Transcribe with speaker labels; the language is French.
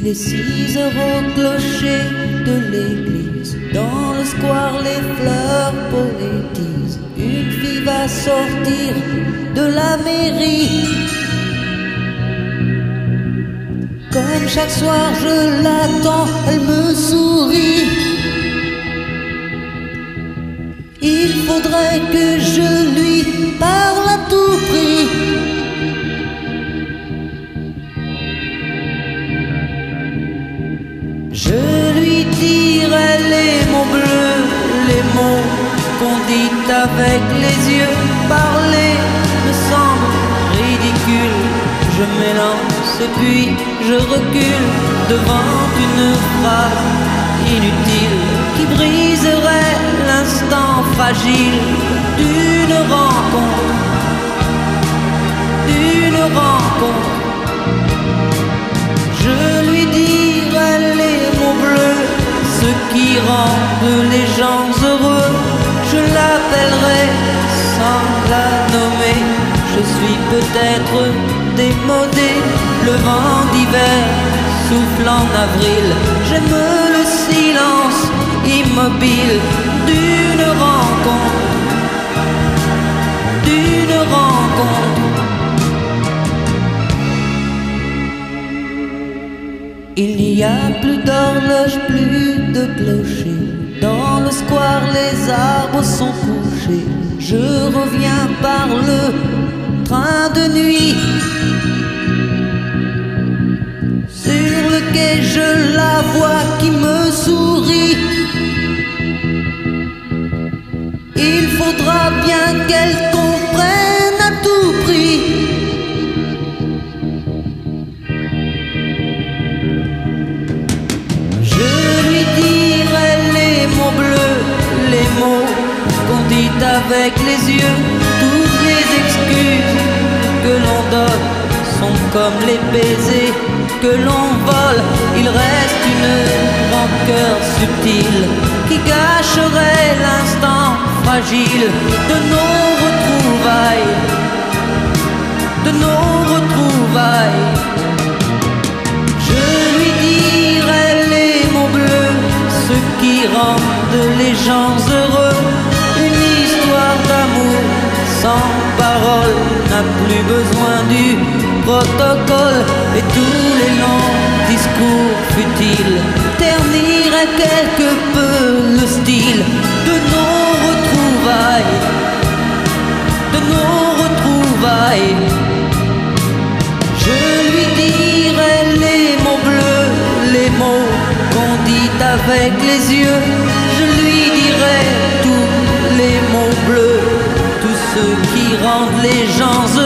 Speaker 1: Les 6 heures au clocher de l'église, dans le square les fleurs poétisent. Une fille va sortir de la mairie. Comme chaque soir je l'attends, elle me sourit. Il faudrait que je lui parle à tout prix. Je lui dirai les mots bleus, les mots qu'on dit avec les yeux. Parler me semble ridicule. Je m'élance et puis je recule devant une phrase inutile qui briserait l'instant fragile d'une rencontre, d'une rencontre. Je lui dirai les mots bleus, ce qui rendent les gens heureux. Je l'appellerai sans la nommer. Je suis peut-être démodé, le vent d'hiver souffle en avril. J'aime le silence immobile d'une rencontre, d'une rencontre. Il n'y a plus d'horloge, plus de clocher. Dans le square les arbres sont couchés. Je reviens par le train de nuit. Sur le quai je la vois qui me sourit. Il faudra bien qu'elle comprenne à tout prix. Je lui dirai les mots bleus, les mots qu'on dit avec les yeux. Toutes les excuses que l'on donne sont comme les baisers que l'on vole. Il reste une rancœur subtile qui gâcherait l'instant fragile de nos retrouvailles, de nos retrouvailles. Je lui dirai les mots bleus, ce qui rendent les gens heureux. Une histoire d'amour sans parole n'a plus besoin du protocole. Et tous les longs discours futiles terniraient quelque peu le style de nos retrouvailles, de nos retrouvailles. Je lui dirai les mots bleus, les mots qu'on dit avec les yeux. Je lui dirai tous les mots bleus, tous ceux qui rendent les gens